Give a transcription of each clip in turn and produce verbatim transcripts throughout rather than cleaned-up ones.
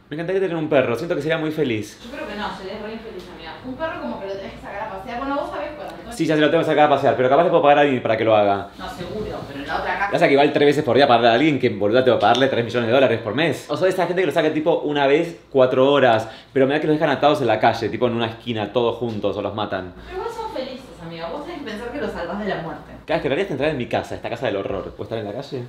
Me encantaría tener un perro, siento que sería muy feliz. Yo creo que no, sería re infeliz, amiga. Un perro como que lo tenés que sacar a pasear. Bueno, vos sabés cuál. Sí, ya se lo tengo que sacar a pasear, pero capaz le puedo pagar a alguien para que lo haga. No, seguro, pero en la otra casa. Ya sea que igual tres veces por día pagarle a alguien que boluda tengo que pagarle tres millones de dólares por mes. O sea, esa gente que lo saca tipo una vez, cuatro horas, pero me da que los dejan atados en la calle, tipo en una esquina, todos juntos, o los matan. Pero igual son felices, amiga. Vos tenés que pensar que los salvás de la muerte. Cada vez que deberías entrar en mi casa, esta casa del horror. ¿Puedo estar en la calle?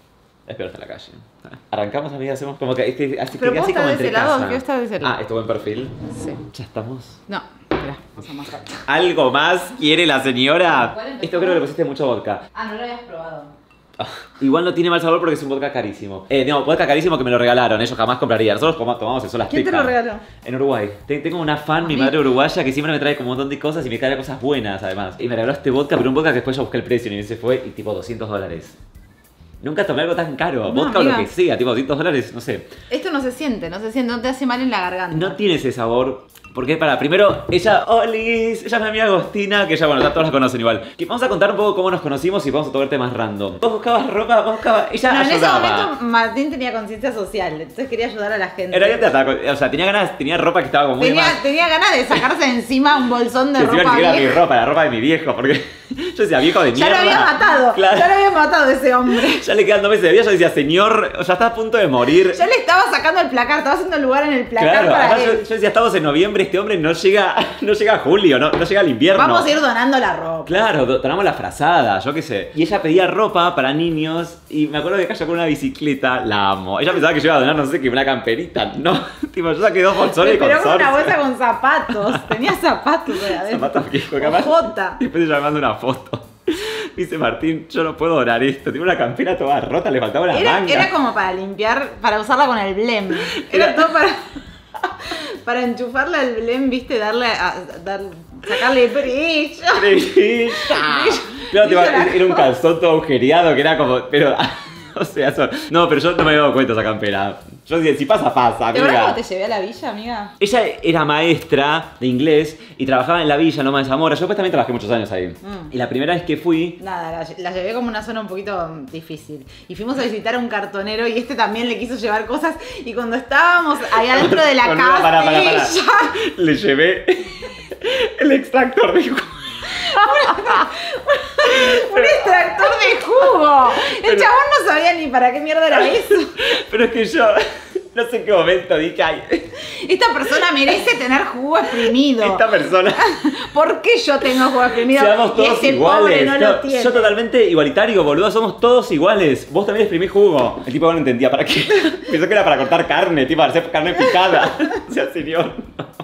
Es peor estar en la calle. Arrancamos, amiga, hacemos como que este, así, pero que vos así como estás de entre ese lado, casa. yo estaba de ese lado. Ah, ¿estuvo en perfil? Sí. Ya estamos. No, espera, vamos a más rápido. ¿Algo más quiere la señora? ¿Cuál empezó? Esto creo que le pusiste mucho vodka. Ah, no lo habías probado. Ah, igual no tiene mal sabor porque es un vodka carísimo. Eh, no, vodka carísimo que me lo regalaron, ellos jamás compraría. Nosotros tomamos eso, las ¿Quién te picas. lo regaló? En Uruguay. Te- Tengo una fan, mi mí? madre uruguaya, que siempre me trae como un montón de cosas y me trae cosas buenas además. Y me regaló este vodka, pero un vodka que después yo busqué el precio y se fue y tipo doscientos dólares. Nunca tomé algo tan caro. No, Vodka o lo amiga. que sea, tipo doscientos dólares, no sé. Esto no se siente, no se siente, no te hace mal en la garganta. No tiene ese sabor. Porque para, primero, ella, Olis, ella es mi amiga Agostina, que ya, bueno, todos la conocen igual. Que vamos a contar un poco cómo nos conocimos y vamos a tocar temas random. Vos buscabas ropa, vos buscabas, ella No, en ese ayudaba. momento Martín tenía conciencia social, entonces quería ayudar a la gente. En realidad te atacó, o sea, tenía ganas, tenía ropa que estaba como muy tenía, más. tenía ganas de sacarse de encima un bolsón de Que encima ni ropa siquiera mi vieja. ropa, la ropa de mi viejo, porque yo decía, viejo de Ya mierda. lo había matado, Claro. ya lo había matado ese hombre. Ya le quedan dos meses de vida, yo decía, señor, ya está a punto de morir. Ya le estaba sacando el placar, estaba haciendo lugar en el placar Claro, para además yo, él. yo decía, estamos en noviembre, este hombre no llega, no llega a julio, no, no llega al invierno. Vamos a ir donando la ropa. Claro, do- donamos la frazada, yo qué sé. Y ella pedía ropa para niños y me acuerdo que cayó con una bicicleta, la amo. Ella pensaba que yo iba a donar, no sé qué, una camperita. No, tipo, yo saqué dos bolsones con Pero con una sorcia. bolsa con zapatos. Tenía zapatos de adentro. Zapatos viejos, capaz. Ojota. Después ella me manda una foto. Dice, Martín, yo no puedo donar esto. Tiene una campera toda rota, le faltaba la Era, manga. era como para limpiar, para usarla con el blem. Era Era- todo para, para enchufarla al blem, viste, darle, a, dar, sacarle brillo. Brilla. Claro, tipo, Brilla la era un calzón todo agujereado que era como, pero, o sea, eso, no, pero yo no me había dado cuenta de esa campera. Yo decía, si pasa, pasa, ¿Te acuerdas amiga. cómo te llevé a la villa, amiga? Ella era maestra de inglés y trabajaba en la villa, Loma de Zamora. Yo después también trabajé muchos años ahí. Mm. Y la primera vez que fui, Nada, la, la llevé como una zona un poquito mm, difícil. Y fuimos a visitar a un cartonero y este también le quiso llevar cosas. Y cuando estábamos ahí adentro de la Con- casa, para, para, para. ella- le llevé el extractor de jugo. un extractor de jugo. El Pero- chabón no sabía ni para qué mierda era eso. Pero es que yo, no sé en qué momento dije, ay, Esta persona merece tener jugo exprimido. esta persona. ¿Por qué yo tengo jugo exprimido? Seamos y todos ese iguales. pobre no Yo- lo tiene. Yo totalmente igualitario, boludo. Somos todos iguales. Vos también exprimís jugo. El tipo no entendía para qué. Pensó que era para cortar carne, tipo para hacer carne picada. O sea, señor. no.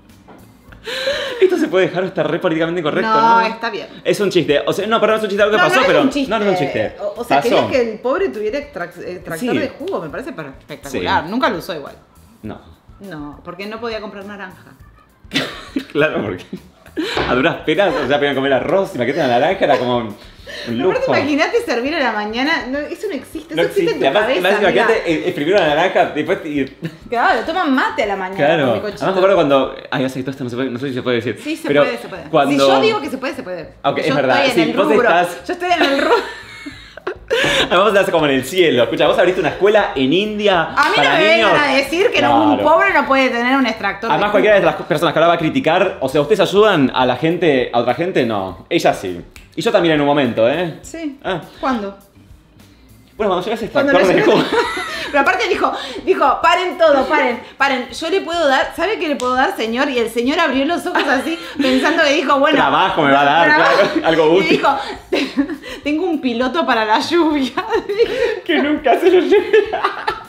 Esto se puede dejar o está re políticamente incorrecto, ¿no? No, está bien. Es un chiste. O sea, no, perdón, es un chiste algo que No, pasó, no es pero. un chiste. No, no es un chiste. O, o sea, Pasó. quería que el pobre tuviera extrac- extractor Sí. de jugo. Me parece per- espectacular. Sí. Nunca lo usó igual. No. No, porque no podía comprar naranja. Claro, porque. A duras penas, o sea, podían comer arroz y maqueta de naranja, era como un, un Aparte, lujo. imagínate servir a la mañana. No, eso no existe. No Eso existe, existe. en tu Además, cabeza. además, amiga. imagínate eh, exprimir una naranja después y. Claro, toman mate a la mañana. Claro. con Además bizcochito. me acuerdo cuando. Ay, hace todo esto no se puede, no sé si se puede decir. Sí, se pero puede, se puede. Cuando... Si yo digo que se puede, se puede. Ok, yo es verdad, Estoy en sí, el vos rubro. estás- Yo estoy en el rubro. Además estás como en el cielo. Escucha, vos abriste una escuela en India. A mí para no me niños. vengan a decir que no, un Claro. pobre no puede tener un extractor. Además, de cualquiera de jugo. las personas que ahora va a criticar, o sea, ¿ustedes ayudan a la gente, a otra gente? No. Ella sí. Y yo también en un momento, ¿eh? Sí. Ah. ¿Cuándo? Bueno, cuando llegas a Cuando extractor le de llegas- jugo. Pero aparte dijo, dijo, paren todo, paren, paren. Yo le puedo dar, ¿sabe qué le puedo dar, señor? Y el señor abrió los ojos así, pensando que dijo, bueno. Trabajo me va a dar, trabajo. claro, algo útil. Y dijo, tengo un piloto para la lluvia. Que nunca se lo llega.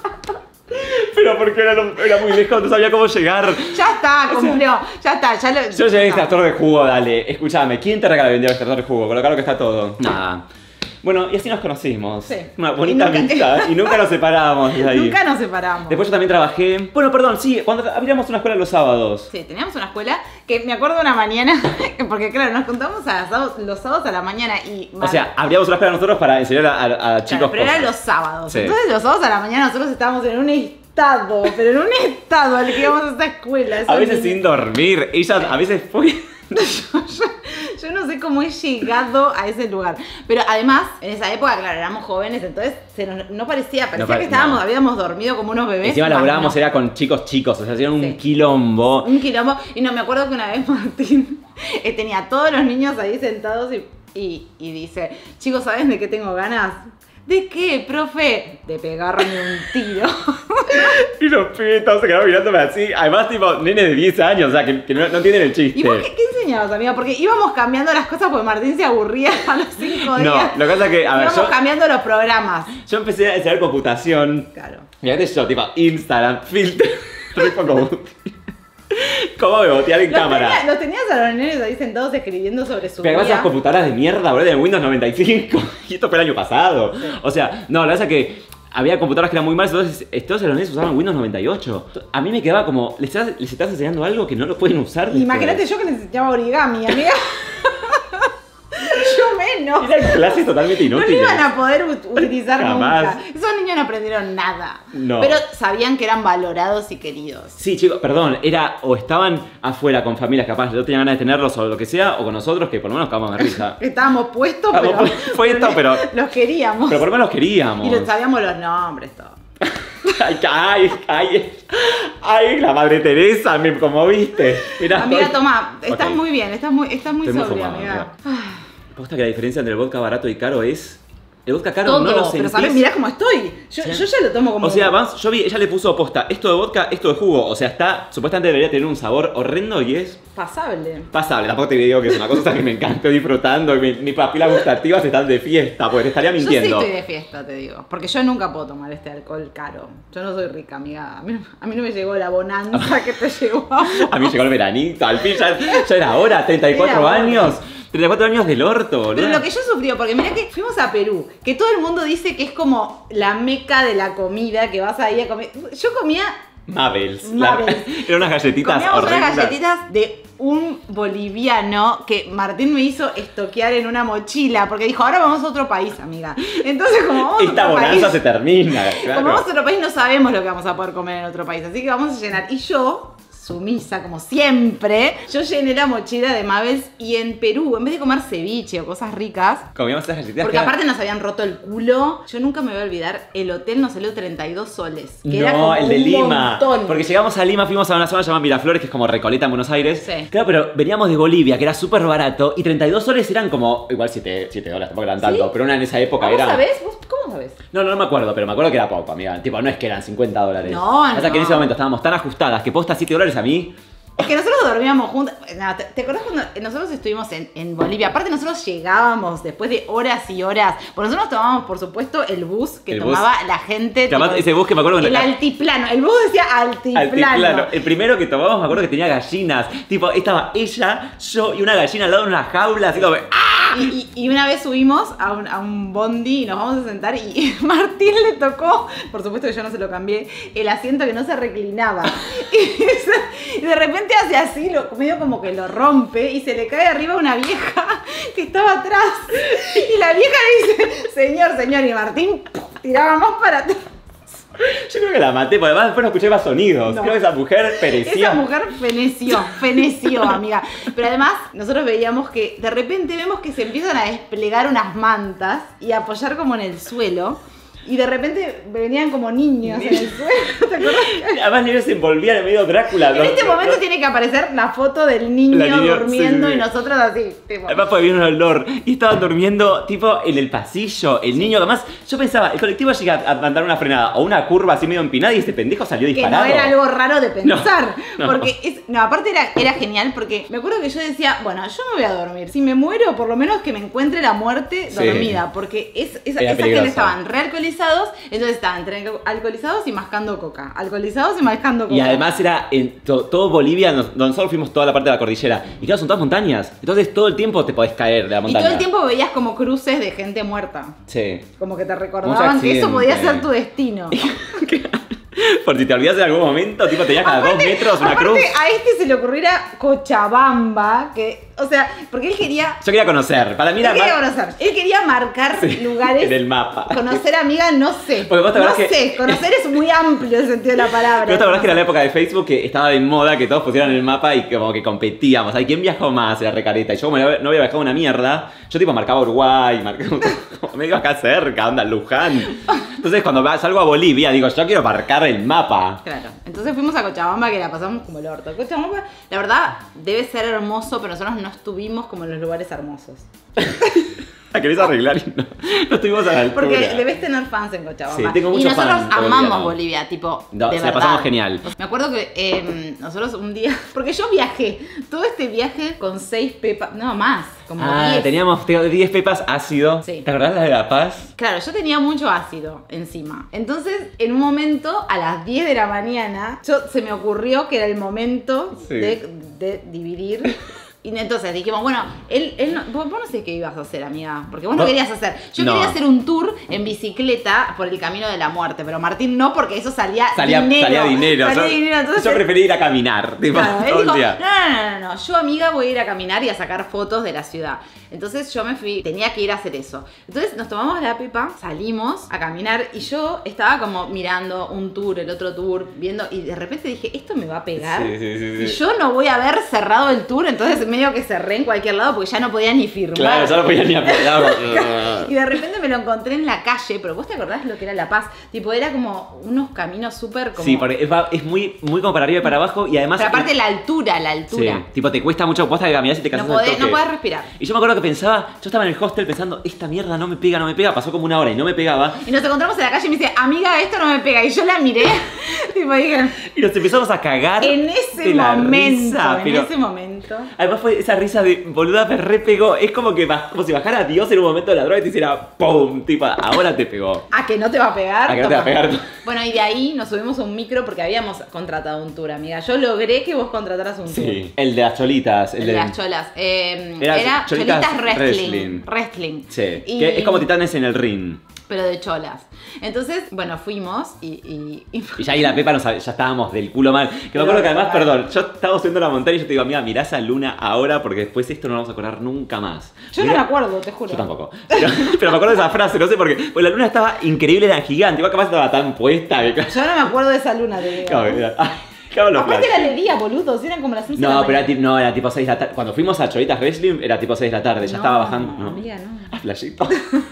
Pero porque era, lo- era muy lejos, no sabía cómo llegar. Ya está, cumplió, ya está, ya lo. Yo llevé no. extractor de jugo, dale. Escúchame, ¿quién te regala vender extractor de jugo? Con lo caro que está todo. Nada. Bueno, y así nos conocimos. Sí. Una bonita Y nunca- amistad. Y nunca nos separamos desde ahí. Nunca nos separamos. Después yo también trabajé. Bueno, perdón, sí, cuando abríamos una escuela los sábados. Sí, teníamos una escuela que me acuerdo una mañana, porque claro, nos contamos a sábados- los sábados a la mañana y... O sea, abríamos una escuela nosotros para enseñar a, a- a Claro, chicos. pero eran los cosas. sábados. Sí. Entonces los sábados a la mañana nosotros estábamos en un estado, pero en un estado al que íbamos a esa escuela. A esos veces niños. sin dormir. Ella a veces fue. yo, yo- Yo no sé cómo he llegado a ese lugar. Pero además, en esa época, claro, éramos jóvenes, entonces se nos, no parecía, parecía No pare- que estábamos, no. habíamos dormido como unos bebés. Encima más laburábamos, no. era con chicos chicos, o sea, hacían un Sí. quilombo. Un quilombo. Y no, me acuerdo que una vez Martín eh, tenía a todos los niños ahí sentados y, y, y dice, chicos, ¿saben de qué tengo ganas? ¿De qué, profe? De pegarme un tiro. Y los pibes todos se quedaron mirándome así. Además, tipo, nene de diez años, o sea, que, que no, no entienden el chiste. ¿Y vos qué, qué enseñabas, amiga? Porque íbamos cambiando las cosas porque Martín se aburría a los cinco días. No, lo que pasa es que, a ver, íbamos yo, cambiando los programas. yo empecé a enseñar computación. Claro. Y antes yo, tipo, Instagram, filtro, re poco útil. ¿Cómo me botear en Los, cámara? tenía- los tenías a los nenes ahí sentados escribiendo sobre su Pero además día. esas computadoras de mierda, boludo, de Windows noventa y cinco. Y esto fue el año pasado. O sea, no, la verdad es que había computadoras que eran muy malas, entonces todos los nenes usaban Windows noventa y ocho. A mí me quedaba como, ¿les estás, les estás enseñando algo que no lo pueden usar después? Imagínate yo que les enseñaba origami, amiga. Yo menos. Eran clases totalmente No lo inútiles. iban a poder ut- utilizar Jamás. nunca. Esos niños no aprendieron nada. No. Pero sabían que eran valorados y queridos. Sí, chicos, perdón, era o estaban afuera con familias capaz, no tenían ganas de tenerlos o lo que sea, o con nosotros que por lo menos acabamos de risa. Estábamos puestos, Estábamos pero, puestos, pero- los queríamos. Pero por lo menos los queríamos. Y los sabíamos los nombres, todo. Ay, ay, ay, ay, la madre Teresa, me conmoviste. Mirá, Amiga, estoy- toma, estás Ok. muy bien, estás muy, estás muy Estoy muy sobria, fumado, amiga. Ah, Posta que la diferencia entre el vodka barato y caro es... El vodka caro todo, no lo pero sentís. sabes, mirá cómo estoy. Yo, Sí. yo ya lo tomo como. O sea, vamos, yo vi, ella le puso posta, esto de vodka, esto de jugo. O sea, está, supuestamente debería tener un sabor horrendo y es pasable. pasable. Tampoco te digo que es una cosa que me encanta, estoy disfrutando y mi- mis papilas gustativas están de fiesta, porque te estaría mintiendo. Yo sí estoy de fiesta, te digo. Porque yo nunca puedo tomar este alcohol caro. Yo no soy rica, amiga. A mí, a mí no me llegó la bonanza que te llegó a vos. A mí llegó el veranito, al fin ya, ya era hora, treinta y cuatro Era hora. años. treinta y cuatro años del orto, boludo. Pero lo que yo sufrí, porque mira que fuimos a Perú, que todo el mundo dice que es como la meca de la comida, que vas ahí a comer. Yo comía, Mabels. Mabels. Eran unas galletitas comíamos unas horrendas. galletitas de un boliviano que Martín me hizo estoquear en una mochila, porque dijo, ahora vamos a otro país, amiga. Entonces, como vamos a Esta otro bonanza país, se termina, como claro. vamos a otro país, no sabemos lo que vamos a poder comer en otro país, así que vamos a llenar. Y yo, sumisa, como siempre, yo llené la mochila de Mabels y en Perú, en vez de comer ceviche o cosas ricas, Comíamos esas galletitas porque que eran- aparte nos habían roto el culo. Yo nunca me voy a olvidar, el hotel nos salió treinta y dos soles. Que era No, como el de un Lima. montón. Porque llegamos a Lima, fuimos a una zona llamada Miraflores, que es como Recoleta en Buenos Aires. Sí. Claro, pero veníamos de Bolivia, que era súper barato, y treinta y dos soles eran como, igual siete, siete dólares, tampoco eran tanto, ¿Sí? pero una en esa época ¿Vos era... sabés? ¿Vos cómo sabés? No, no, no me acuerdo, pero me acuerdo que era poco, amiga. Tipo, no es que eran cincuenta dólares. No, O sea, que en no. ese momento estábamos tan ajustadas que posta siete dólares a mí... Es que nosotros dormíamos juntas. No, ¿te, te acordás cuando nosotros estuvimos en, en Bolivia? Aparte, nosotros llegábamos después de horas y horas. Porque nosotros tomábamos, por supuesto, el bus que El bus. tomaba la gente. Que además tipo, ese bus que me acuerdo... el altiplano. El bus decía altiplano. Altiplano. El primero que tomamos me acuerdo que tenía gallinas. Tipo, estaba ella, yo y una gallina al lado de una jaula, así como... ¡Ah! Y, y- y una vez subimos a un, a un bondi y nos vamos a sentar y Martín le tocó, por supuesto que yo no se lo cambié, el asiento que no se reclinaba. Y, se- y de repente hace así, lo, medio como que lo rompe y se le cae arriba una vieja que estaba atrás. Y la vieja le dice, señor, señor, y Martín ¡pum! Tiraba más para atrás. Yo creo que la maté, porque además después no escuché más sonidos. No. Creo que esa mujer perecía. Esa mujer feneció, feneció, amiga. Pero además, nosotros veíamos que de repente vemos que se empiezan a desplegar unas mantas y a apoyar como en el suelo. Y de repente venían como niños en el suelo. ¿Te acuerdas? Además, niños se envolvían en medio Drácula. En ¿no? este momento tiene que aparecer la foto del niño, La niña, durmiendo sí, sí, sí. y nosotros así. Tipo. Además, porque había un olor. Y estaban durmiendo, tipo, en el pasillo. El niño, además, yo pensaba, el colectivo llega a mandar una frenada o una curva así medio empinada y este pendejo salió Que disparado. no era algo raro de pensar. No, no. Porque es. No, aparte era, era genial porque me acuerdo que yo decía, bueno, yo me voy a dormir. Si me muero, por lo menos que me encuentre la muerte Sí. dormida. Porque es, esa, Era esa peligroso. gente estaban realcoholizados, entonces estaban entre alcoholizados y mascando coca. Alcoholizados y mascando coca. Y además era en to- todo Bolivia, nos- nosotros fuimos toda la parte de la cordillera. Y claro, son todas montañas. Entonces todo el tiempo te podés caer de la Y montaña. todo el tiempo veías como cruces de gente muerta. Sí. Como que te Mucho recordaban que eso accidente. podía ser tu destino. Por si te olvidas en algún momento, tipo, tenías cada dos Aparte- metros una aparte, cruz. a este se le ocurriera Cochabamba, que, o O sea, porque él quería... Yo quería conocer. Para mí Él era quería más... conocer. Él quería marcar Sí, lugares. en el mapa. Conocer amiga, no sé. Porque vos te no acordás que- sé. Conocer es muy amplio el sentido de la palabra. Pero te acordás que era la época de Facebook que estaba de moda que todos pusieran el mapa y como que competíamos. Ay, ¿quién viajó más? Era recareta. Y yo como no había viajado una mierda, yo tipo marcaba Uruguay, marcaba medio acá cerca, onda, Luján. Entonces cuando va- salgo a Bolivia digo, yo quiero marcar el mapa. Claro. Entonces fuimos a Cochabamba, que la pasamos como el orto. Cochabamba, la verdad, debe ser hermoso, pero nosotros no estuvimos como en los lugares hermosos. La querés arreglar y no, no estuvimos a la altura. Porque debes tener fans en Cochabamba. Sí, tengo y muchos nosotros fans amamos bolivianos. Bolivia, tipo, No, de se la verdad. pasamos genial. Me acuerdo que eh, nosotros un día, porque yo viajé, todo este viaje con seis pepas, no más, como Ah, diez. teníamos diez pepas ácido. Sí. ¿Te acordás la de La Paz? Claro, yo tenía mucho ácido encima. Entonces, en un momento, a las diez de la mañana, yo, se me ocurrió que era el momento Sí. de, de dividir. Y entonces dijimos, bueno, él, él no, vos, vos no sé qué ibas a hacer, amiga, porque vos no ¿Vos? querías hacer. Yo No. quería hacer un tour en bicicleta por el camino de la muerte, pero Martín no, porque eso salía, Salía dinero. salía dinero. Salía yo, dinero, entonces yo preferí ir a caminar, tipo, Claro, él todo el dijo, día. no, no, no, no, no, yo amiga voy a ir a caminar y a sacar fotos de la ciudad. Entonces yo me fui, tenía que ir a hacer eso. Entonces nos tomamos la pepa, salimos a caminar y yo estaba como mirando un tour, el otro tour, viendo y de repente dije, esto me va a pegar. Sí, sí, sí, Y sí. yo no voy a haber cerrado el tour, entonces medio que cerré en cualquier lado porque ya no podía ni firmar. Claro, yo no podía ni apoyar. Y de repente me lo encontré en la calle, pero vos te acordás lo que era La Paz, tipo era como unos caminos súper como... Sí, porque es, va- es muy, muy como para arriba y para abajo y además... Pero aparte la altura, la Sí, altura. tipo te cuesta mucho, vos te caminar y te No cansás al podés, toque. no podés respirar. Y yo me acuerdo que pensaba, yo estaba en el hostel pensando, esta mierda no me pega, no me pega, pasó como una hora y no me pegaba. Y nos encontramos en la calle y me dice, amiga, esto no me pega. Y yo la miré, tipo dije, Y nos empezamos a cagar en ese de la momento, risa, en pero ese momento. además fue esa risa de, boluda, me re pegó. Es como que baj- como si bajara Dios en un momento de la droga y te hiciera ¡pum! Tipo, ahora te pegó. ¿A que no te va a pegar? ¿A que no te va a Toma. pegar? Bueno, y de ahí nos subimos a un micro porque habíamos contratado un tour, amiga. Yo logré que vos contrataras un tour. Sí, el de las cholitas. El de las cholas. Eh, Era era, Cholitas Cholitas Wrestling. Wrestling. Wrestling. Sí, Y- que es como titanes en el ring. Pero de cholas. Entonces, bueno, fuimos y... y, y- Y ya ahí la Pepa nos, ya estábamos del culo mal. Que me Pero, acuerdo que además, ah. perdón, yo estaba subiendo la montaña y yo te digo, mira, mirá esa luna ahora porque después esto no lo vamos a acordar nunca más. Yo no Mirá- me acuerdo, te juro. Yo tampoco. Pero, pero me acuerdo de esa frase, no sé por qué. Pues la luna estaba increíble, era gigante. Igual capaz estaba tan puesta que... Yo no me acuerdo de esa luna, te digo. Claro, era- ay, cago los Aparte flashes. era de día, boludo, eran como las once de la No, pero era, mañana. ti- no, era tipo seis de la tarde. Cuando fuimos a Cholitas Wrestling era tipo seis de la tarde. Ya No, estaba bajando. No, amiga, no. Ah, flashito.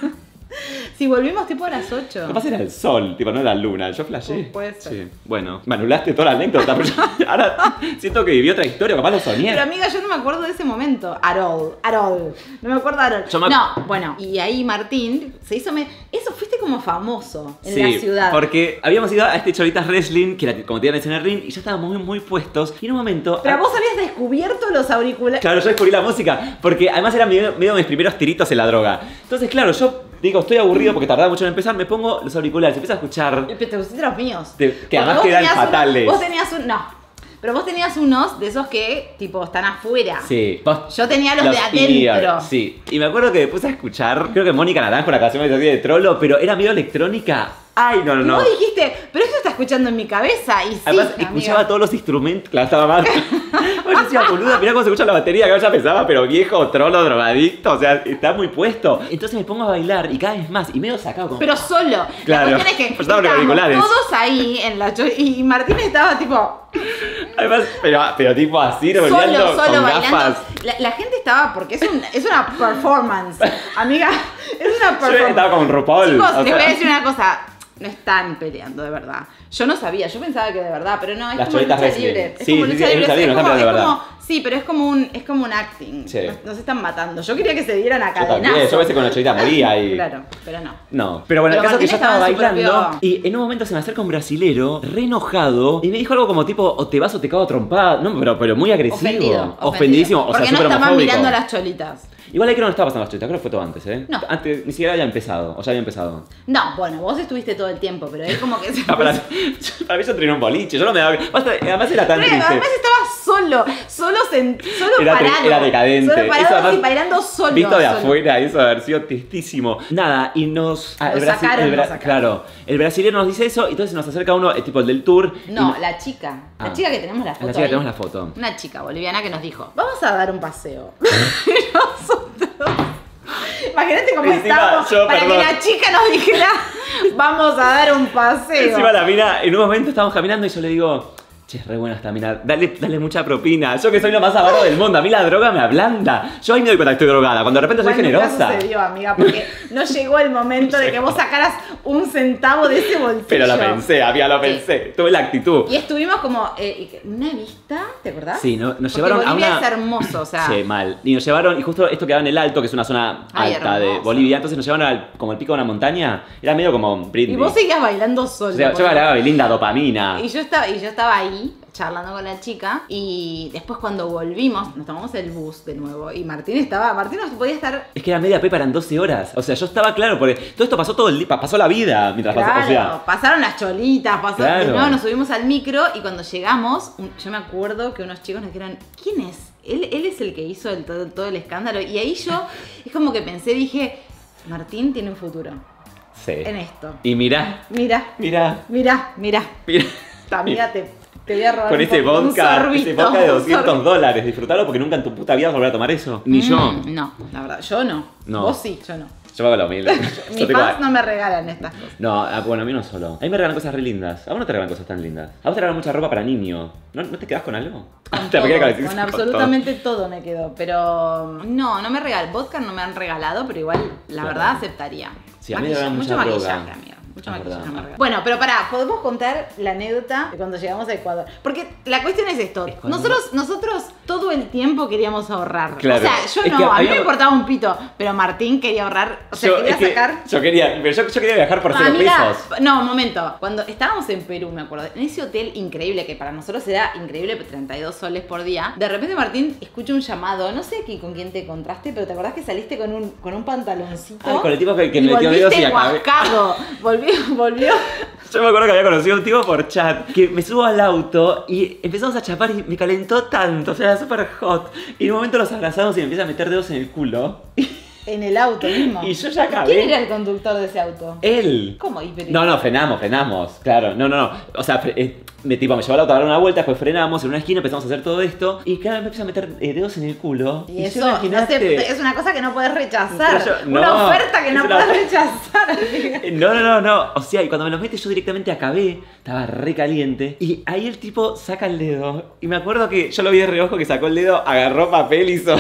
Si volvimos tipo a las ocho. Capaz era el sol, tipo, no la luna. Yo flashé. Pu- puede ser. Sí. Bueno, me anulaste toda la anécdota, pero yo- ahora siento que viví otra historia, capaz lo soñé. Pero amiga, yo no me acuerdo de ese momento. At all, at all. No me acuerdo at all. Yo me- No, bueno, y ahí Martín se hizo... Me... Eso, fuiste como famoso en Sí, la ciudad. porque habíamos ido a este Cholitas Wrestling, que era como te iban en el ring, y ya estábamos muy, muy puestos. Y en un momento... Pero ah, vos habías descubierto los auriculares. Claro, yo descubrí la música, porque además era medio, medio mis primeros tiritos en la droga. Entonces, claro, yo digo, estoy aburrido porque tardaba mucho en empezar, me pongo los auriculares, empiezo a escuchar... Pero te pusiste los míos. Te- que Porque además vos quedan tenías un- fatales. vos tenías un... No. Pero vos tenías unos de esos que, tipo, están afuera. Sí. vos- Yo tenía los de in-ear, adentro. Sí. Y me acuerdo que me puse a escuchar, creo que Mónica Naranjo, una canción así de trolo, pero era medio electrónica. Ay, no, no, Y no. vos dijiste, pero esto está escuchando en mi cabeza. Y sí, Además, amiga. escuchaba todos los instrumentos. Claro, estaba mal. Yo decía, boluda, mirá cómo se escucha la batería, que ya pensaba, pero viejo, trolo, drogadicto, o sea, está muy puesto. Entonces me pongo a bailar y cada vez más, y medio sacado como... Pero solo. Claro. La cuestión es que Pues estaban los estábamos auriculares. todos ahí en la cho- y Martín estaba tipo Además, pero, pero tipo así, revolviendo solo, solo con bailando. gafas. La, la gente estaba, porque es, un, es una performance, amiga, es una Yo performance. estaba con RuPaul. Chicos, o les sea, voy a decir una cosa. No están peleando de verdad. Yo no sabía, yo pensaba que de verdad, pero no, es Las como cholitas lucha wrestling. libre. Es Sí, como sí, lucha sí, es libre. lucha libre, es no están como- peleando de es verdad. como- sí, pero es como un, es como un acting. Sí. Nos, nos están matando. Yo quería que se dieran a Yo también, cadenazos. yo a veces con la cholita moría y... Claro, pero no. No, pero bueno, Pero el caso es que yo Martín estaba estaba en su bailando propio- y en un momento se me acerca un brasilero, re enojado, y me dijo algo como tipo, o te vas o te cago a trompada. No, pero, pero muy agresivo. Ofendido, Ofendidísimo, o sea, porque no súper estaban homofóbico. mirando a las cholitas. Igual ahí que no estaba pasando las cholitas, creo que fue todo antes, ¿eh? No. Antes, ni siquiera había empezado, o ya había empezado. No, bueno, vos estuviste todo el tiempo, pero él como que se Ah, para, para mí yo entrené un boliche, yo no me daba... Basta, además era tan Pero triste. además estaba solo, solo, sent, solo Era, parado. era decadente. Solo parado Eso además, y bailando solo. Visto de solo. afuera, eso debe haber sido tristísimo. Nada, y nos... Ah, Nos el Brasil- sacaron, el nos Bra- sacaron. Claro, el brasileño nos dice eso y entonces nos acerca uno, el tipo el del tour. y No, no- la chica. La Ah. chica que tenemos la foto. La chica que ahí. tenemos la foto. Una chica boliviana que nos dijo, vamos a dar un paseo. Y nosotros... Imagínate cómo Encima, estábamos yo, para perdón. que la chica nos dijera, vamos a dar un paseo. Encima la mina, en un momento estábamos caminando y yo le digo, che, re buena esta mina, dale, dale mucha propina. Yo que soy lo más avaro del mundo, a mí la droga me ablanda. Yo ahí me doy cuenta que estoy drogada, cuando de repente soy Bueno, nunca generosa. sucedió, amiga, porque no llegó el momento de que vos sacaras un centavo de ese bolsillo. Pero lo pensé, había lo Sí. pensé, tuve la actitud. Y estuvimos como, eh, una vista, ¿te acordás? Sí, no- nos Porque llevaron a Bolivia una... es hermoso, o sea... Sí, mal. Y nos llevaron, y justo esto quedaba en el Alto, que es una zona Ay, alta de hermoso. Bolivia, entonces nos llevaron al, como el pico de una montaña, era medio como Britney. Y vos seguías bailando solo. O sea, yo porque- bailaba linda dopamina. Y yo estaba, y yo estaba ahí charlando con la chica y después cuando volvimos nos tomamos el bus de nuevo y Martín estaba, Martín no podía estar. Es que era media pepa, eran doce horas. O sea, yo estaba claro, porque todo esto pasó todo el día, pasó la vida mientras Claro, pasó. O sea, pasaron las cholitas, pasó, Claro. de nuevo nos subimos al micro y cuando llegamos, un- yo me acuerdo que unos chicos nos dijeron, ¿quién es? Él, él es el que hizo el, todo, todo el escándalo. Y ahí yo, es como que pensé, dije, Martín tiene un futuro sí. en esto. Y mirá, Mira, mirá, mira, mira. mirá. Amiga, te, te voy a robar Con un ese po- un vodka, sorbito, ese vodka de un doscientos sorbito. dólares. Disfrutalo porque nunca en tu puta vida vas a volver a tomar eso. Ni yo. Mm, No, la verdad, yo no. No. Vos sí, yo no. Yo pago lo humilde. Mis fans no me regalan estas cosas. No, ah, bueno, a mí no solo. A mí me regalan cosas re lindas. A vos no te regalan cosas tan lindas. A vos te regalan mucha ropa para niño. ¿No, ¿no te quedás con algo? Con, Te todo, regalan con- con con absolutamente todo. me quedo. Pero no, no me regalan. Vodka no me han regalado, pero igual, la Claro. verdad, aceptaría. Sí, a mí me Maquillaje, regalan mucho mucha droga. maquillaje, amiga. Mucho Es maquillaje verdad. me regalan. Bueno, pero pará, podemos contar la anécdota de cuando llegamos a Ecuador. Porque la cuestión es esto. Ecuador. Nosotros, nosotros todo el tiempo queríamos ahorrar. Claro. O sea, yo Es no, que a mí había- me importaba un pito. Pero Martín quería ahorrar. O sea, Yo- quería es que sacar. Yo quería, pero yo, yo quería viajar por No, cero amiga, pesos. no, un momento. Cuando estábamos en Perú, me acuerdo, en ese hotel increíble, que para nosotros era increíble, treinta y dos soles por día, de repente Martín escucha un llamado, no sé aquí con quién te encontraste, pero te acordás que saliste con un, con un pantaloncito. Ay, con el tipo que, que y me metió dedos y volviste acabé. guascado. Volvió, volvió. Yo me acuerdo que había conocido a un tipo por chat que me subo al auto y empezamos a chapar y me calentó tanto, o sea, era súper hot. Y en un momento los abrazamos y me empieza a meter dedos en el culo. En el auto mismo. Y yo ya acabé. ¿Quién era el conductor de ese auto? Él. ¿Cómo? ¿Y pero- No, no, frenamos, frenamos, claro, no, no, no, o sea, fre- eh, me, tipo, me llevó al auto a dar una vuelta, después frenamos en una esquina, empezamos a hacer todo esto, y claro, me empezó a meter eh, dedos en el culo. Y yo, eso no imagínate- se- es una cosa que no puedes rechazar. Pero yo- una no, oferta que no es una- puedes rechazar. amiga. No, no, no, no, o sea, y cuando me los mete yo directamente acabé, estaba re caliente, y ahí el tipo saca el dedo, y me acuerdo que yo lo vi de reojo que sacó el dedo, agarró papel y hizo...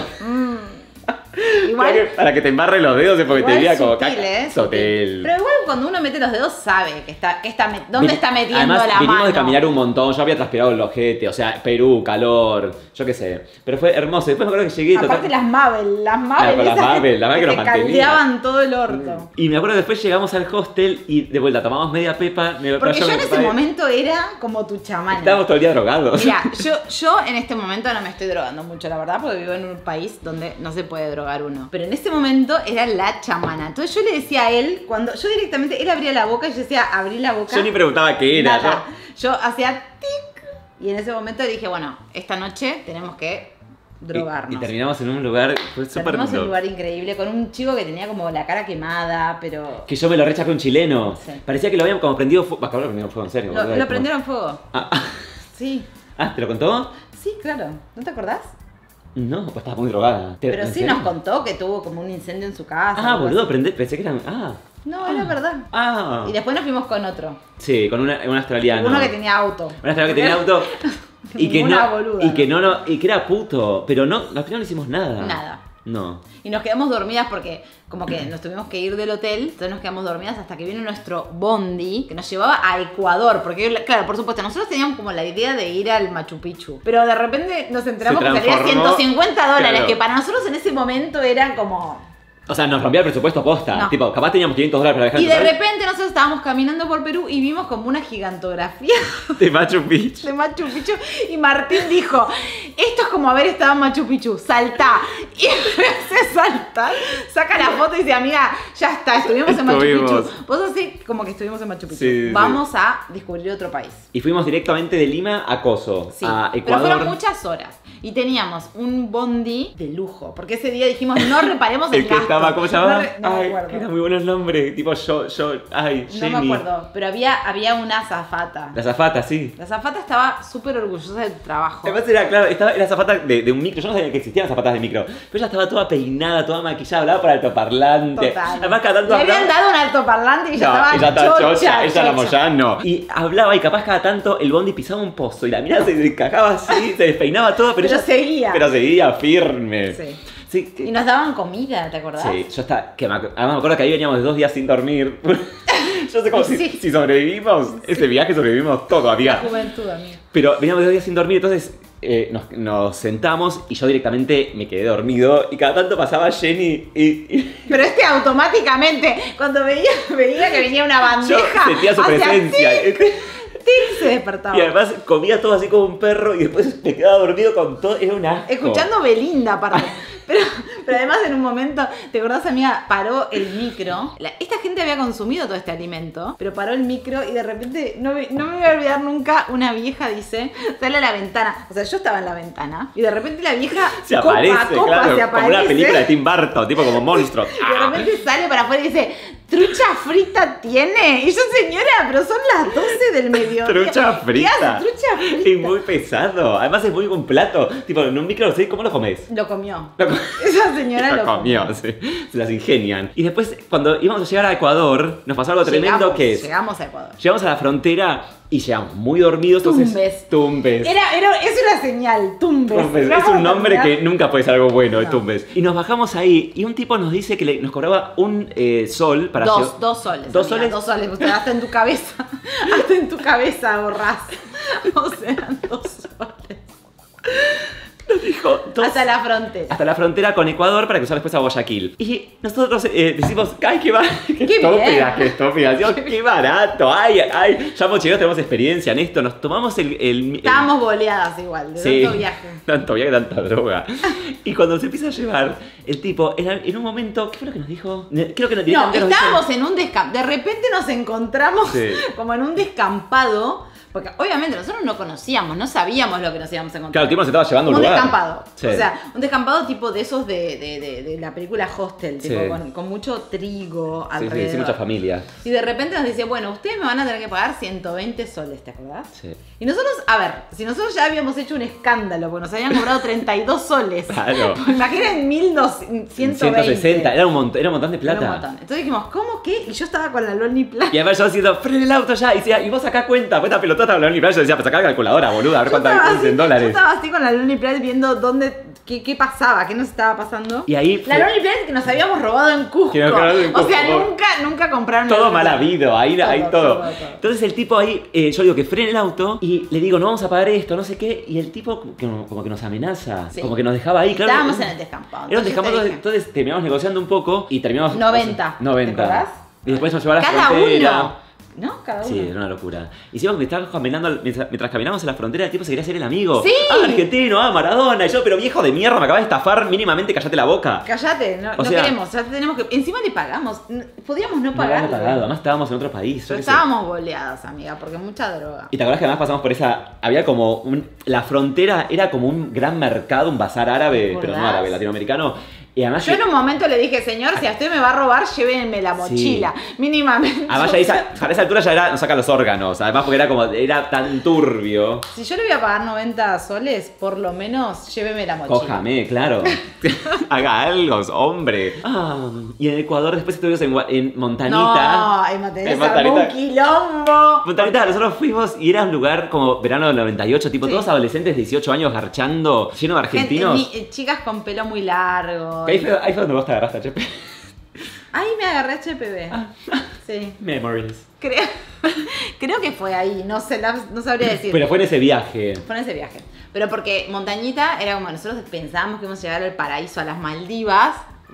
Igual, Para que, para que te embarre los dedos es porque igual te veía como sutil, caca. ¿eh? Es hotel. Sutil. Pero igual cuando uno mete los dedos sabe que está, que está met- dónde Vin- está metiendo Además, la vinimos mano. de caminar un montón, yo había transpirado el ojete, o sea, Perú, calor, yo qué sé. Pero fue hermoso. Después me acuerdo que llegué Aparte total- las Mabel, las Mabel, Ah, con las esas Mabel, las Mabel que te nos mantenía. caldeaban todo el orto. Y me acuerdo que después llegamos al hostel y de vuelta tomamos media pepa. Me Porque yo me en ese preparé. momento era como tu chamana. Estábamos todo el día drogados. Mira, yo, yo en este momento no me estoy drogando mucho, la verdad, porque vivo en un país donde no se puede drogar uno. Pero en ese momento era la chamana. Entonces yo le decía a él, cuando yo directamente, él abría la boca y yo decía, abrí la boca. Yo ni preguntaba qué era. Nada. Yo hacía tic. Y en ese momento dije, bueno, esta noche tenemos que yo- drogarnos. Y, y terminamos en un lugar, fue súper Terminamos en un loco. lugar increíble con un chico que tenía como la cara quemada, pero. Que yo me lo rechapé un chileno. Sí. Parecía que lo habían como prendido fuego. Acá lo prendieron fuego en serio. Lo, boludo, lo como- prendieron fuego. Ah, ah, Sí. ah, ¿te lo contó? Sí, claro. ¿No te acordás? No, pues estaba muy drogada. ¿Te- Pero en sí serio? nos contó que tuvo como un incendio en su casa. Ah, algo boludo, así. prendé, pensé que eran. Ah. No, era verdad. Ah. Y después nos fuimos con otro. Sí, con una, un australiano. Uno que tenía auto. Un australiano que tenía auto. Y que Ninguna no. boluda. Y que no, no. Y que era puto. Pero no, al final no hicimos nada. Nada. No. Y nos quedamos dormidas porque como que nos tuvimos que ir del hotel, entonces nos quedamos dormidas hasta que vino nuestro bondi que nos llevaba a Ecuador, porque claro, por supuesto, nosotros teníamos como la idea de ir al Machu Picchu, pero de repente nos enteramos Se que salía transformó, ciento cincuenta dólares, claro. que para nosotros en ese momento eran como O sea, nos rompía el presupuesto posta. No. Tipo, capaz teníamos quinientos dólares para viajar Y en de total. repente nosotros estábamos caminando por Perú y vimos como una gigantografía De Machu Picchu. de Machu Picchu y Martín dijo, esto es como haber estado en Machu Picchu, saltá. Y me hace saltar, saca la foto y dice, amiga, ya está, estuvimos en Machu Estuvimos. Picchu. Vos así como que estuvimos en Machu Picchu. Sí, sí. Vamos a descubrir otro país. Y fuimos directamente de Lima a Coso, Sí, a pero Ecuador. fueron muchas horas. Y teníamos un bondi de lujo. Porque ese día dijimos, no reparemos el El que gasto. estaba, ¿cómo se llamaba? No, re- no me ay, acuerdo. era muy buenos nombres. Tipo, yo, yo, ay, No Jenny. me acuerdo, pero había, había una azafata. La azafata, sí. La azafata estaba súper orgullosa del trabajo. Además era, claro, estaba, era azafata de, de un micro. Yo no sabía que existían zapatas de micro. Pero ella estaba toda peinada, toda maquillada, hablaba por altoparlante. Total. Además, cada tanto Le habían hablaba- dado un altoparlante y ella No, estaba ella estaba chocha, chocha, ella era chocha. Moyano. Y hablaba y capaz cada tanto el bondi pisaba un pozo y la mirada se encajaba así, se despeinaba todo, pero, Pero ella seguía. Pero seguía firme. Sí. Sí, Y nos daban comida, ¿te acordás? sí, yo estaba, que me, ac- además me acuerdo que ahí veníamos dos días sin dormir. Yo sé como si, Sí. si sobrevivimos, ese viaje sobrevivimos todo, La amiga. juventud, amigo. Pero veníamos dos días sin dormir, entonces eh, nos, nos sentamos y yo directamente me quedé dormido y cada tanto pasaba Jenny y, y Pero este automáticamente, cuando veía, veía que venía una yo bandeja, sentía su hacía presencia. tic, tic, se despertaba. Y además comía todo así como un perro y después me quedaba dormido con todo, era un asco. Escuchando Belinda, aparte. Pero, pero además en un momento, ¿te acordás, amiga? Paró el micro. La- esta gente había consumido todo este alimento, pero paró el micro y de repente, no, me- no me voy a olvidar nunca, una vieja dice, sale a la ventana. O sea, yo estaba en la ventana y de repente la vieja Se copa, aparece, copa, claro, se como aparece. una película de Tim Burton, tipo como monstruo. Y de repente sale para afuera y dice, ¿trucha frita tiene? Y yo, señora, pero son las doce del mediodía. Trucha ¿Qué frita. hace trucha frita? Es muy pesado. Además es muy un plato. Tipo, en un micro, ¿sí? ¿Cómo lo comes? Lo comió. Lo co- Esa señora Lo lo comió. comió, sí. Se las ingenian. Y después, cuando íbamos a llegar a Ecuador, nos pasó algo tremendo Llegamos, que es. Llegamos a Ecuador. Llegamos a la frontera y llegamos muy dormidos. Entonces, Tumbes. Tumbes. Era, era, es una señal, Tumbes. Tumbes. Vamos Es un a nombre terminar. que nunca puede ser algo bueno, de No. Tumbes. Y nos bajamos ahí y un tipo nos dice que le- nos cobraba un eh, sol para Dos, lle- dos soles. ¿Dos amiga, soles? Dos soles. Usted hasta en tu cabeza. Hasta en tu cabeza ahorrás. O sea, dos soles. Nos dijo dos- Hasta la frontera. hasta la frontera con Ecuador para cruzar después a Guayaquil. Y nosotros eh, decimos, ¡ay, qué, va qué, Qué estúpida, bien. qué estúpida! Decimos, ¡qué barato! ¡Ay, ay! Ya hemos llegado, tenemos experiencia en esto. Nos tomamos el... el- el- Estábamos boleadas igual, de Sí, tanto viaje. tanto viaje, tanta droga. Y cuando se empieza a llevar, el tipo, en, en un momento, ¿qué fue lo que nos dijo? Creo que nos No, directamente nos dice- estábamos en un descampado. De repente nos encontramos Sí. como en un descampado. Porque obviamente nosotros no conocíamos, no sabíamos lo que nos íbamos a encontrar. Claro, el tipo nos estaba llevando a un Un lugar. descampado. Sí. O sea, un descampado tipo de esos de, de, de, de la película Hostel, tipo Sí. con, con mucho trigo Sí, alrededor. sí, sí, mucha familia. Y de repente nos dice, bueno, ustedes me van a tener que pagar ciento veinte soles, ¿te acordás? Sí. Y nosotros, a ver, si nosotros ya habíamos hecho un escándalo, porque nos habían cobrado treinta y dos soles. Claro. Imaginen mil doscientos, ciento veinte. ciento sesenta, era un, montón, era un montón de Era un plata. montón. Entonces dijimos, ¿cómo qué? Y yo estaba con la Lonely Plata. Y además yo haciendo, frena el auto ya. Y decía, y vos acá cuenta, pues esta pelotota hablando en yo decía, pues acá la calculadora, boluda, a ver Yo cuánto estaba hay así- en Yo dólares. estaba así con la Lonely Planet viendo dónde, qué, qué pasaba, qué nos estaba pasando. Y ahí La fue- Lonely Planet que nos habíamos robado en Cusco. Que nos robaron en O sea, Cusco. nunca, nunca compraron Todo la mal Lonely Planet. habido, ahí, ahí Todo, todo. todo, todo. Entonces el tipo ahí, eh, yo digo que frene el auto y le digo, no vamos a pagar esto, no sé qué. Y el tipo como que, como que nos amenaza, Sí. como que nos dejaba ahí, claro. Estábamos en el descampado. Era un Entonces descampado, te dije, entonces terminamos negociando un poco y terminamos... noventa, noventa. ¿te acordás? Y después nos llevó a la Cada frontera. uno. ¿No? Cada uno. Sí, era una locura. Hicimos que estábamos caminando, mientras, mientras caminamos en la frontera, el tipo se quería hacer el amigo. Sí. Ah, argentino, ah, Maradona. Y yo, pero viejo de mierda, me acabas de estafar, mínimamente callate la boca. Cállate, no, O no sea- queremos, ya tenemos que. Encima le pagamos. n- Podíamos no No pagar. habíamos pagado, además estábamos en otro país. yo Pero qué sé. estábamos boleadas, amiga, porque mucha droga. Y te acuerdas que además pasamos por esa. Había como un. La frontera era como un gran mercado, un bazar árabe, ¿Te pero no acordás? árabe, latinoamericano. Y además. Yo que- en un momento le dije, señor, si a usted me va a robar, llévenme la mochila. Mínimamente. Además, ya esa- para esa altura ya era, nos saca los órganos. Además, porque era como. Era tan turbio. Si yo le voy a pagar noventa soles, por lo menos lléveme la mochila. Cójame, claro. Haga algo, hombre. Ah, y en Ecuador después estuvimos en, Gua- en Montanita. No, en Montanita En se armó un Montanita. quilombo. Montanita, nosotros fuimos y era un lugar como verano del noventa y ocho, tipo Sí. todos adolescentes de dieciocho años garchando, lleno de argentinos. Gente, ni- eh, chicas con pelo muy largo. Que ahí, fue, ahí fue donde vos te agarraste, Chepe. Ahí me agarré H P V. Ah. Sí. Memories. Creo, creo que fue ahí, no sé, la- no sabría decir. Pero fue en ese viaje. Fue en ese viaje. Pero porque Montañita era como nosotros pensábamos que íbamos a llegar al paraíso, a las Maldivas.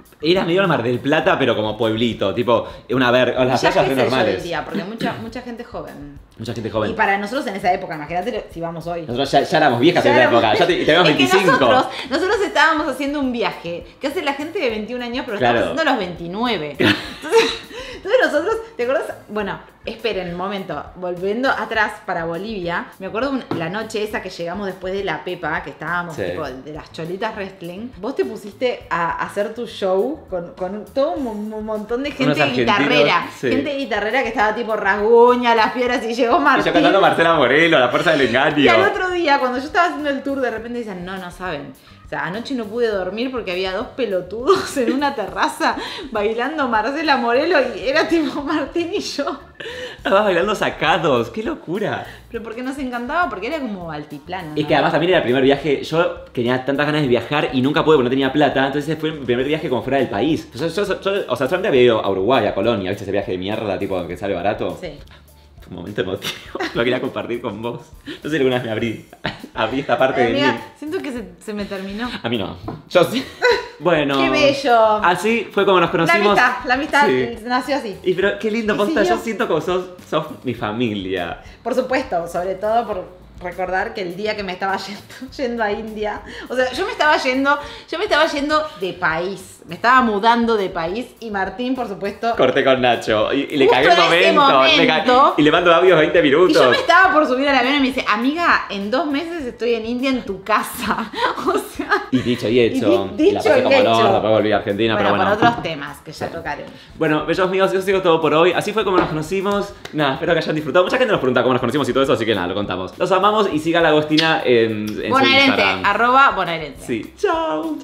Era medio Mar del Plata, pero como pueblito, tipo, una ver, las Ya playas qué re sé yo hoy normales. día, porque mucha, mucha gente joven. Mucha gente joven. Y para nosotros en esa época, imagínate si vamos hoy. Nosotros ya, ya éramos viejas Ya en esa éramos- época, ya te- teníamos Es que veinticinco. nosotros, nosotros estábamos haciendo un viaje que hace la gente de veintiún años, pero Claro. estamos haciendo los veintinueve. Entonces, entonces nosotros, ¿te acuerdas? Bueno, esperen un momento, volviendo atrás para Bolivia, me acuerdo un- la noche esa que llegamos después de la Pepa, que estábamos Sí. tipo de las cholitas wrestling, vos te pusiste a hacer tu show con, con todo un, un montón de gente Unos argentinos, guitarrera, sí. gente guitarrera que estaba tipo rasguña, las piedras y llegó Y Martín. yo cantando Marcela Morelo, La Fuerza del Engaño. Y al otro día, cuando yo estaba haciendo el tour, de repente dicen, no, no saben. O sea, anoche no pude dormir porque había dos pelotudos en una terraza bailando Marcela Morelo y era tipo Martín y yo. Estabas bailando sacados, qué locura. Pero porque nos encantaba, porque era como altiplano. Es ¿no? que además también era el primer viaje, yo tenía tantas ganas de viajar y nunca pude porque no tenía plata, entonces fue mi primer viaje como fuera del país. Yo, yo- yo- o sea, solamente había ido a Uruguay, a Colonia, ¿viste ese viaje de mierda, tipo que sale barato? Sí. Fue un momento emotivo, lo quería compartir con vos. No sé si alguna vez me abrí, abrí esta parte de Amiga, mí. siento que se, se me terminó. A mí no, yo sí. Bueno. ¡Qué bello! Así fue como nos La conocimos. amistad, la amistad Sí. nació así. Y pero qué lindo, Y posta, siguió. yo siento como sos, sos mi familia. Por supuesto, sobre todo por recordar que el día que me estaba yendo, yendo a India, o sea, yo me estaba yendo, yo me estaba yendo de país, me estaba mudando de país y Martín, por supuesto, Corté con Nacho y, y le Justo cagué el en ese momento. le ca- momento. y le mando audios veinte y minutos. yo me estaba por subir al avión y me dice, amiga, en dos meses estoy en India en tu casa, o sea, Y dicho y hecho. Y di- la dicho pasé y como el hecho. orto, después volví a Argentina, bueno, pero bueno. por otros temas que ya tocaremos. Bueno, bellos míos, eso ha sido todo por hoy. Así fue como nos conocimos. Nada, espero que hayan disfrutado. Mucha gente nos pregunta cómo nos conocimos y todo eso, así que nada, lo contamos. Los amamos y siga la Agostina en, en su Bonaerense, Instagram. arroba bonaerense. Sí. Chao.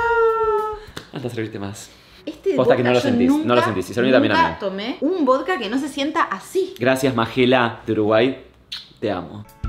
Chao. Hasta servirte más. Este Posta que vodka no lo yo sentís, nunca, no lo sentís, y se lo vi también a nunca mí. tomé un vodka que no se sienta así. Gracias, Magela de Uruguay. Te amo.